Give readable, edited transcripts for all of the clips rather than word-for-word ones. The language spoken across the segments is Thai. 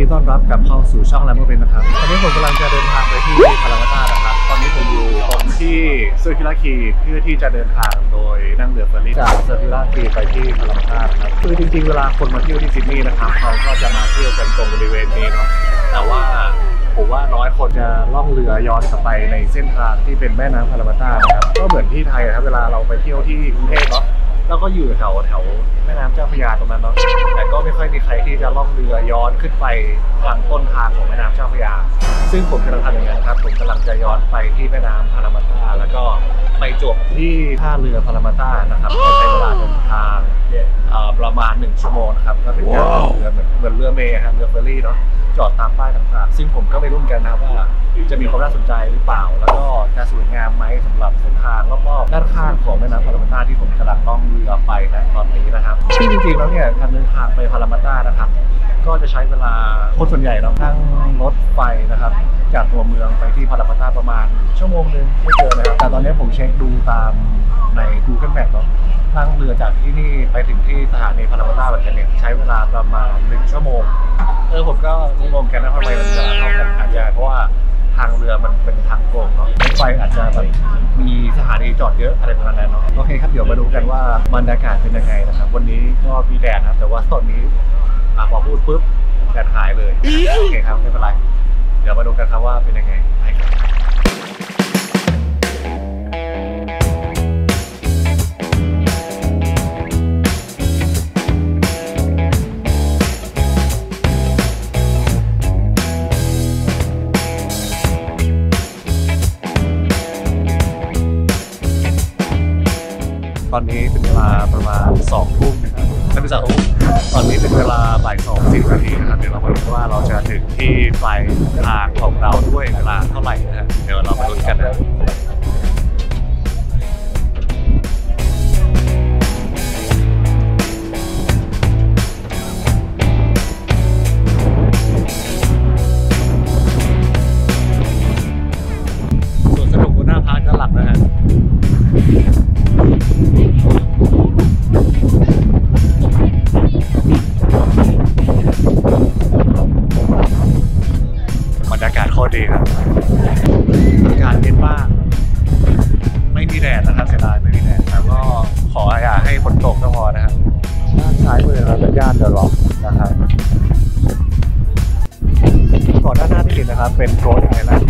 ดีต้อนรับกลับเข้าสู่ช่องแลมโบเป็นนะครับตอนนี้ผมกำลังจะเดินทางไปที่พารามาต้านะครับตอนนี้ผมอยู่ตรงที่เซอร์คิลาคีเพื่อที่จะเดินทางโดยนั่งเรือเฟอร์รี่จากเซอร์คิลาคีไปที่พารามาต้านะครับคือจริงๆเวลาคนมาเที่ยวที่ซิดนีย์นะครับเขาก็จะมาเที่ยวกันตรงบริเวณนี้เนาะแต่ว่าผมว่าน้อยคนจะล่องเรือย้อนกลับไปในเส้นทางที่เป็นแม่น้ำพารามาต้านะครับก็เหมือนที่ไทยครับเวลาเราไปเที่ยวที่กรุงเทพเนาะแล้วก็อยู่แถวแม่น้ำเจ้าพระยาตรงนั้นเนาะแต่ก็ไม่ค่อยมีใครที่จะล่องเรือย้อนขึ้นไปทางต้นทางของแม่น้ำเจ้าพระยาซึ่งผมกำลังทำอย่างนั้นครับผมกำลังจะย้อนไปที่แม่น้ำพารามาต้าแล้วก็ไปจบที่ท่าเรือพารามาต้านะครับใช้เวลาเดินทางประมาณ1 ชั่วโมงนะครับก็เป็นการเรือเหมือนเรือเมย์ครับเรือเฟอร์รี่เนาะจอดตามป้ายต่างๆซึ่งผมก็ไม่รู้กันนะว่าจะมีความน่าสนใจหรือเปล่าแล้วก็จะสวยงามไหมสำหรับเส้นทางรอบๆด้านข้างของแม่น้ำพารามาต้าที่ผมกำลังล่องเรือไปนะตอนนี้นะครับซึ่งจริงๆแล้วเนี่ยการเดินทางไปพารามาต้านะครับก็จะใช้เวลาคนส่วนใหญ่นั่งรถไฟนะครับจากตัวเมืองไปที่พารามาต้าประมาณชั่วโมงนึงไม่เกินนะครับแต่ตอนนี้ผมเช็คดูตามใน Google Map เนาะนั่งเรือจากที่นี่ไปถึงที่สถานีพารามาต้าแบบนี้ใช้เวลาประมาณ1 ชั่วโมงผมก็งงกันนะทำไมมันจะเท่ากันอาจจะเพราะว่าทางเรือมันเป็นทางโค้งเนาะรถไฟอาจจะแบบมีสถานีจอดเยอะอะไรประมาณนั้นเนาะโอเคครับเดี๋ยวมาดูกันว่าบรรยากาศเป็นยังไงนะครับวันนี้ก็มีแดดนะครับแต่ว่าตอนนี้พอพูดปุ๊บแดดหายเลยโอเคครับไม่เป็นไรเดี๋ยวมาดูกันครับว่าเป็นยังไงไปครับตอนนี้เป็นเวลาประมาณ2 ทุ่มนะครับไม่ใช่2 ทุ่มตอนนี้เป็นเวลาบ่าย 2:10 นาทีนะครับเดี๋ยวเรามาดูว่าเราจะถึงที่ปลายทางของเราด้วยเวลาเท่าไหร่นะเดี๋ยวเรามาลุ้นกันนะส่วนสนุกบนหน้าพาร์ทก็หลับนะฮะบรรยากาศโคตรดีครับอากาศเย็นมากไม่มีแดดนะครับเสียดายไม่มีแดดแต่ก็ขออย่าให้ฝนตกก็พอนะครับด้านซ้ายมือเราเป็นย่านเดอะล็อกนะครับก่อนด้านหน้าที่เห็นนะครับเป็นโรดไอแลนด์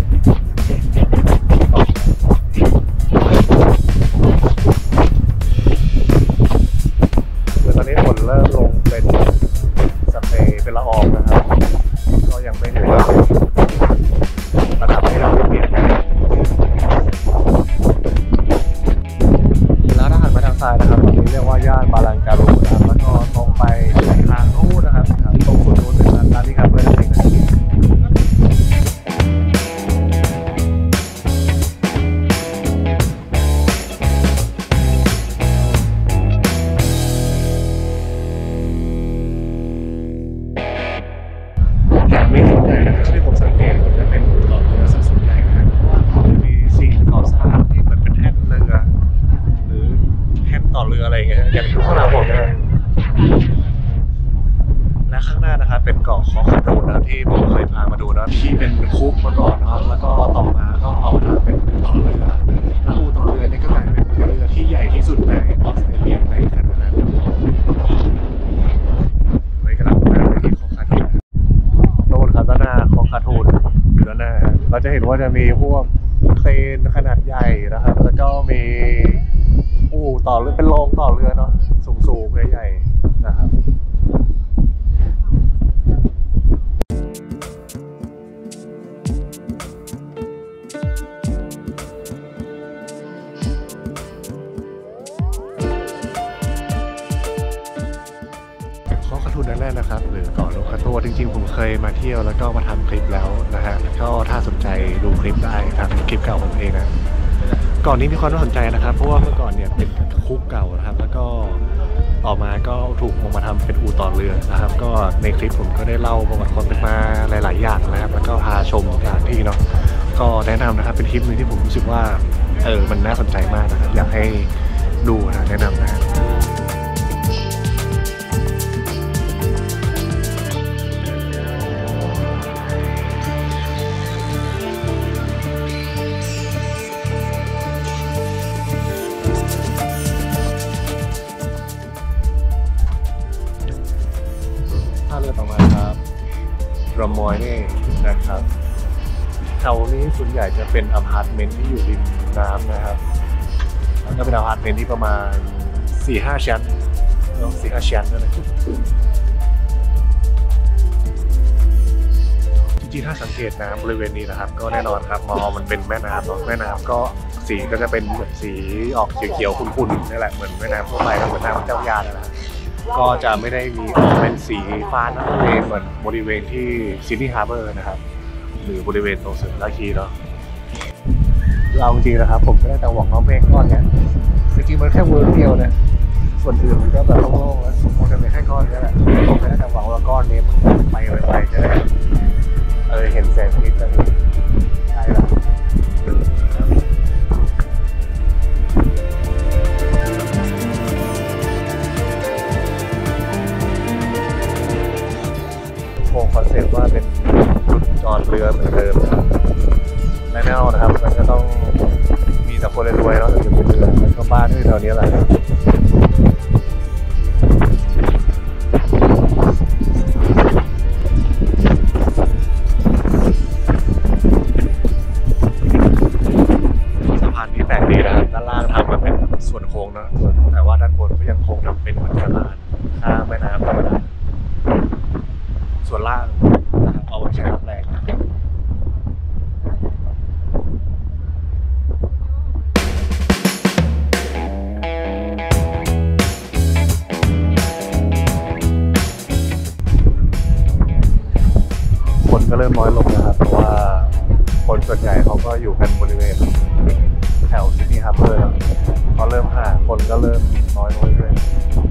ตอนนี้ฝนเริ่มลงเป็นสเปรย์เป็นละอองนะครับก็ยังไม่ถึงระดับให้เราเปลี่ยนแล้วถ้าหันมาทางซ้ายนะครับตรงนี้เรียกว่าย่านบาลังการูนะครับแล้วก็ตรงไปทางนู้นนะครับตรงสุดนู้นเป็นร้านที่ครับเพื่อนเองนะมีส่วนใหญ่นะครับที่ผมสังเกตจะเป็นเกาะเรือส่วนใหญ่นะครับเพราะว่ามันจะมีสิ่งก่อสร้างที่เหมือนเป็นแท่นเรือหรือแท่นต่อเรืออะไรอย่างเงี้ยอย่างที่ข้างหลังผมนะและข้างหน้านะครับเป็นเกาะคอคาโดนะครับที่ผมเคยพามาดูนะที่เป็นคุกมาก่อนนะครับแล้วก็ต่อมาก็เอามาทำเป็นต่อเรือแล้วอู่ต่อเรือนี่ก็กลายเป็นเรือที่ใหญ่ที่สุดในออสเตรเลียในขณะนั้นไว้กำลังมาที่คอคาโดโน่นครับด้านหน้าคอคาโดอยู่ด้านหน้าเราจะเห็นว่าจะมีพวกเครนขนาดใหญ่นะครับแล้วก็มีอู่ต่อเรือเป็นโรงต่อเรือเนาะสูงๆใหญ่ๆนะครับนั่นแหละนะครับหรือเกาะโลคาโตจริงๆผมเคยมาเที่ยวแล้วก็มาทำคลิปแล้วนะฮะก็ถ้าสนใจดูคลิปได้ทางคลิปเก่าผมเองนะเกาะนี้มีความน่าสนใจนะครับเพราะว่าเมื่อก่อนเนี่ยเป็นคุกเก่านะครับแล้วก็ต่อมาก็ถูกมาทำเป็นอู่ต่อเรือนะครับก็ในคลิปผมก็ได้เล่าประวัติความเป็นมาหลายๆอย่างนะครับแล้วก็พาชมสถานที่เนาะก็แนะนำนะครับเป็นคลิปนึงที่ผมรู้สึกว่ามันน่าสนใจมากนะครับอยากให้ดูนะแนะนำนะรามอยนี่นะครับแถวนี้ส่วนใหญ่จะเป็นอพาร์ตเมนต์ที่อยู่ริมน้ำนะครับแล้วก็เป็นอพาร์ตเมนต์ที่ประมาณ 4-5 ชั้น4-5 ชั้นนั่นแหละจริงๆถ้าสังเกตน้ำบริเวณนี้นะครับก็แน่นอนครับมอมันเป็นแม่น้ำเนาะแม่น้ำก็สีก็จะเป็นเหมือนสีออกเขียวๆขุ่นๆนี่แหละเหมือนแม่น้ำทั่วไปแล้วเหมือนน้ำเจ้าพระยานั่นแหละก็จะไม่ได้มีออกเป็นสีฟ้าน้ำทะเลเหมือนบริเวณที่ซิดนีย์ฮาร์เบอร์นะครับหรือบริเวณตรงเซอร์ลาคีเนาะเราจริงๆนะครับผมก็ได้แต่หวังว่าเมฆก้อนเนี้ยจริงๆมันแค่เวิร์กเดียวนะส่วนอื่นมันก็แบบโล่งๆแล้วผมจะเป็นแค่ก้อนนี้แหละผมก็ได้แต่หวังว่าก้อนนี้มันไปไวๆจะได้เห็นแสงอาทิตย์จะใช่ละคงคอนเซ็ปต์ว่าเป็นจุดจอดเรือเหมือนเดิมนะครับแน่นอนนะครับมันก็ต้องมีแต่คนรวยๆเนาะถึงจะมีเรือแล้วก็บ้านที่แถวนี้แหละสะพานนี้แปลกดีนะครับด้านล่างทำมาเป็นส่วนโค้งนะแต่ว่าด้านบนก็ยังคงทำเป็นเหมือนสะพานข้ามแม่น้ำธรรมดาส่วนล่างนะครับเอาไว้ใช้รับแรงคนก็เริ่มน้อยลงนะครับเพราะว่าคนส่วนใหญ่เขาก็อยู่กันบริเวณแถวซิดนีย์ฮาร์เบอร์แล้วเขาเริ่มห่างคนก็เริ่มน้อยลงเรื่อย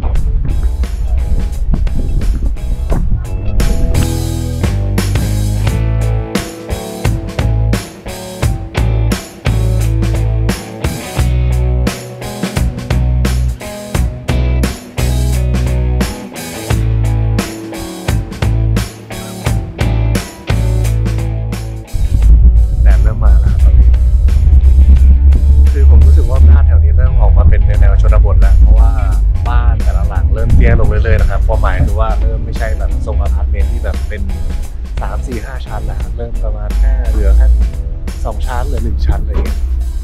ลงเรื่อยๆนะครับความหมายคือว่าเริ่มไม่ใช่แบบทรงอพาร์ตเมนต์ที่แบบเป็น 3-4-5 ชั้นแล้วเริ่มประมาณแค่เหลือแค่2 ชั้นหรือ1 ชั้นอะไรอย่างเงี้ย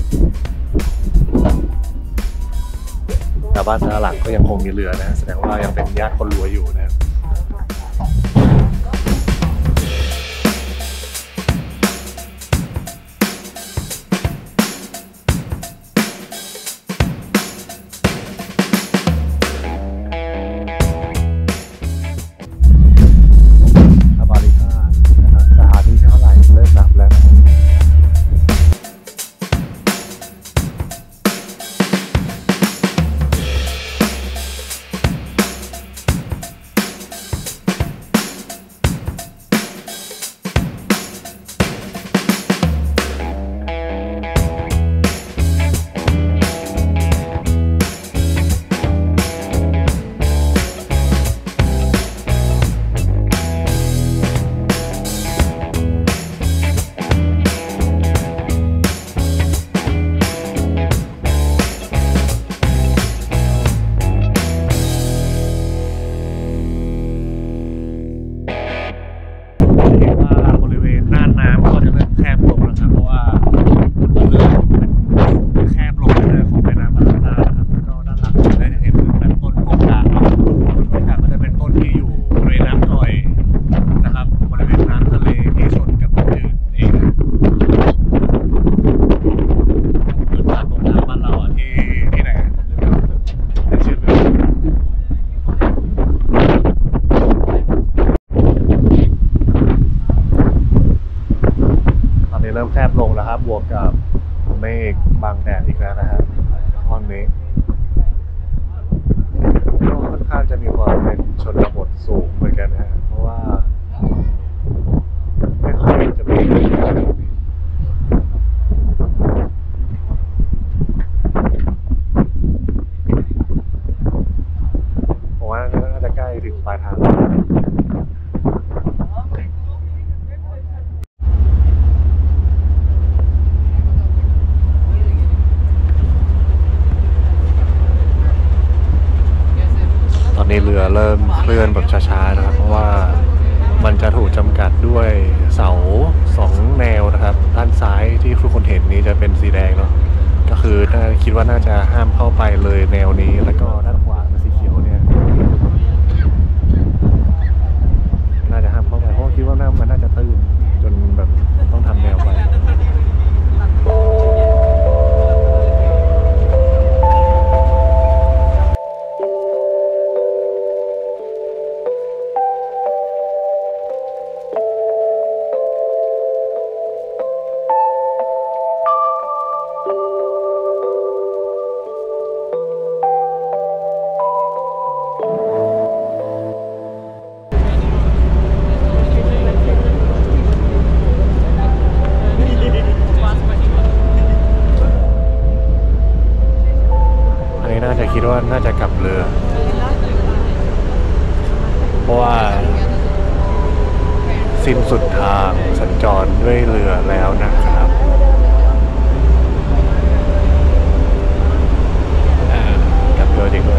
แต่บ้านแต่ละหลังก็ยังคงมีเรือนะแสดงว่ายังเป็นย่านคนรวยอยู่นะครับเริ่มแคบลงแล้วครับบวกกับเมฆบังแดดอีกแล้วนะฮะตอนนี้ก็ค่อนข้างจะมีความเป็นชนบทสูงเหมือนกันนะฮะเพราะว่าไม่ค่อยจะมีแบบนี้ผมว่าน่าจะใกล้ถึงปลายทางตอนนี้เรือเริ่มเคลื่อนแบบช้าๆนะครับเพราะว่ามันจะถูกจำกัดด้วยเสา2 แนวนะครับด้านซ้ายที่ทุกคนเห็นนี้จะเป็นสีแดงเนาะก็คือคิดว่าน่าจะห้ามเข้าไปเลยแนวนี้แล้วก็ด้านขวาเป็นสีเขียวเนี่ยน่าจะห้ามเข้าไปเพราะคิดว่ามันน่าจะตื้นจนแบบต้องทำแนวไปคิดว่าน่าจะกลับเรือเพราะว่าสิ้นสุดทางสัญจรด้วยเรือแล้วนะครับกลับเรือจริงด้วย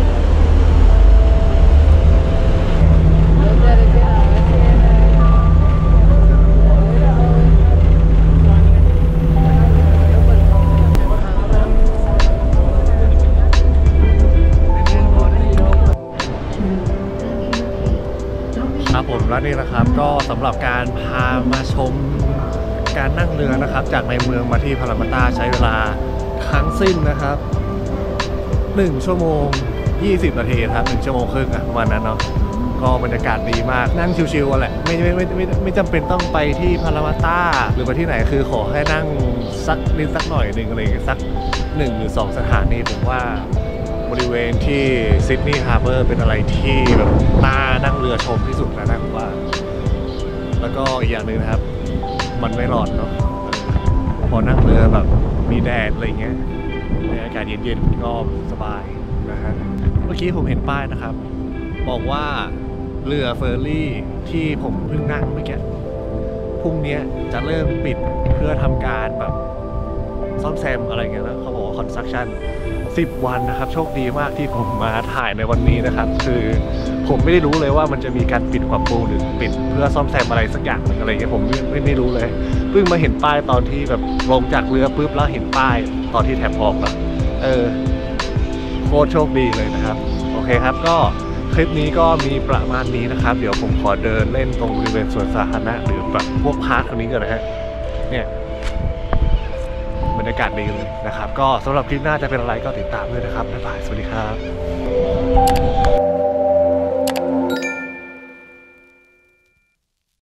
และนี่นะครับก็สำหรับการพามาชมการนั่งเรือนะครับจากในเมืองมาที่พารามาต้าใช้เวลาทั้งสิ้นนะครับ1 ชั่วโมง 20 นาทีครับ1 ชั่วโมงครึ่งประมาณนั้นเนาะก็บรรยากาศดีมากนั่งชิวๆแหละไม่จำเป็นต้องไปที่พารามาต้าหรือไปที่ไหนคือขอแค่นั่งสักนิดสักหน่อยหนึ่งอะไรอย่างเงี้ยสัก1 หรือ 2 สถานีผมว่าบริเวณที่ซิดนีย์ฮาร์เบอร์เป็นอะไรที่แบบน่านั่งเรือชมที่สุดแล้วนะผมว่าแล้วก็อีกอย่างหนึ่งนะครับมันไม่ร้อนเนาะพอนั่งเรือแบบมีแดดอะไรเงี้ยในอากาศเย็นๆก็สบายนะฮะเมื่อกี้ผมเห็นป้ายนะครับบอกว่าเรือเฟอร์รี่ที่ผมเพิ่งนั่งเมื่อกี้พรุ่งนี้จะเริ่มปิดเพื่อทำการแบบซ่อมแซมอะไรเงี้ยนะเขาบอกว่าคอนสตรักชั่น10 วันนะครับโชคดีมากที่ผมมาถ่ายในวันนี้นะครับคือผมไม่ได้รู้เลยว่ามันจะมีการปิดปรับปรุงหรือปิดเพื่อซ่อมแซมอะไรสักอย่างหนึ่งอะไรเงี้ยผมไม่รู้เลยเพิ่งมาเห็นป้ายตอนที่แบบลงจากเรือปุ๊บแล้วเห็นป้ายตอนที่แถบออกแล้วโคตรโชคดีเลยนะครับโอเคครับก็คลิปนี้ก็มีประมาณนี้นะครับเดี๋ยวผมขอเดินเล่นตรงบริเวณสวนสาธารณะหรือแบบพวกพาร์คตรงนี้ก่อนนะฮะเนี่ยบรรยากาศดีเลยนะครับก็สำหรับคลิปหน้าจะเป็นอะไรก็ติดตามด้วยนะครับบ๊ายบายสวัสดีครับ